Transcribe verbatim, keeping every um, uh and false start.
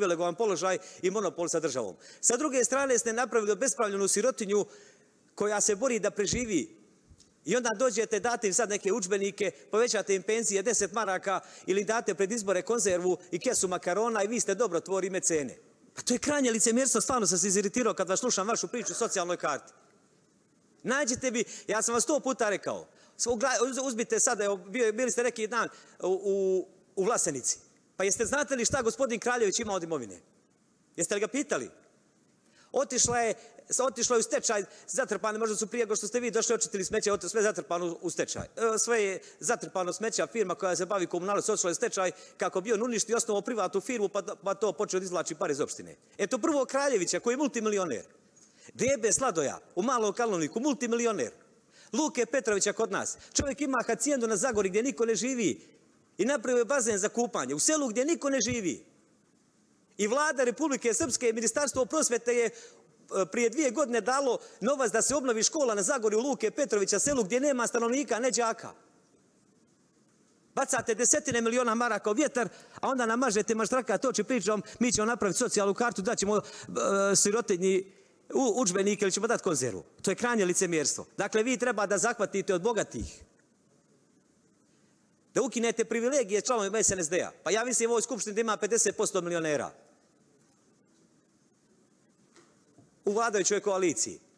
privilegovan položaj i monopol sa državom. Sa druge strane ste napravili obespravljenu sirotinju koja se bori da preživi. I onda dođete, date im sad neke udžbenike, povećate im penzije deset maraka ili date pred izbore konzervu i kesu makarona i vi ste dobrotvori i mecene. Pa to je krajnje licemjerstvo, stvarno sam se iziritirao kad vas slušam vašu priču o socijalnoj karti. Nađite bi, ja sam vas sto puta rekao, uzmite sada, bili ste neki dan u, u Vlasenici, pa jeste znate li šta gospodin Kraljević ima od imovine? Jeste li ga pitali? Otišla je, otišla je u stečaj, zatrpane, možda su prije, što ste vi došli očitili smeće, sve zatrpano u stečaj. Sve je zatrpano smeća, firma koja se bavi komunalom, otišla je u stečaj kako bi on uništio osnovu privatnu firmu, pa, pa to počeo da izvlači pare iz opštine. Eto prvo Kraljevića, koji je multimilioner. Debe Sladoja, u Malom Kalnovniku, multimilioner. Luke Petrovića kod nas. Čovjek ima hacijendu na Zagori gdje niko ne živi i napravio bazen za kupanje. U selu gdje niko ne živi. I vlada Republike Srpske i Ministarstvo prosvete je prije dvije godine dalo novac da se obnovi škola na Zagori u Luke Petrovića, selu gdje nema stanovnika, ne đaka. Bacate desetine miliona maraka u vjetar, a onda namažete maštraka toči pričom, mi ćemo napraviti socijalnu kartu, daćemo uh, sirotinji udžbenike ili ćemo dati konzervu. To je krajnje licemjerstvo. Dakle, vi treba da zahvatite od bogatih. Da ukinete privilegije članovima es en es de a. Pa ja mislim u ovoj skupštini da ima pedeset posto milionera. U vladajućoj koaliciji.